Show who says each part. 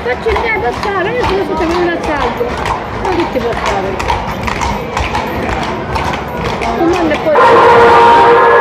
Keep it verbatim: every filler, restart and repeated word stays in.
Speaker 1: facci il mio passare, io sono facciamo un assalto. Ma che ti può fare? Domanda poi.